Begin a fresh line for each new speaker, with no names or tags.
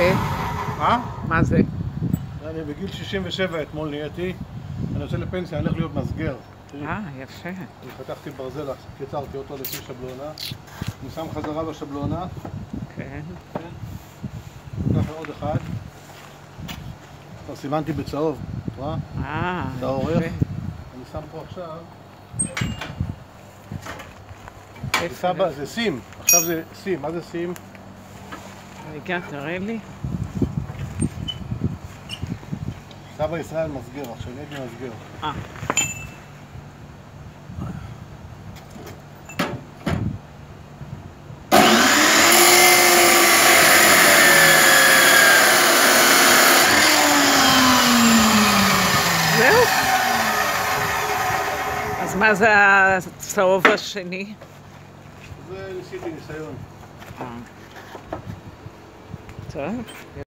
זה? מה זה?
אני בגיל 67 אתמול נהייתי, אני יוצא לפנסיה, אני הולך להיות מסגר.
יפה.
אני פתחתי ברזל, קיצרתי אותו לפי שבלונה, אני שם חזרה בשבלונה.
כן.
ככה עוד אחד. כבר סימנתי בצהוב, רואה? את האורך. אני שם פה עכשיו. זה סים, עכשיו זה סים, מה זה סים?
רגע, תראה לי.
סבא ישראל מסגר, עכשיו הייתי מסגר.
זהו? אז מה זה הצהוב השני?
זה ניסיתי ניסיון.
טוב.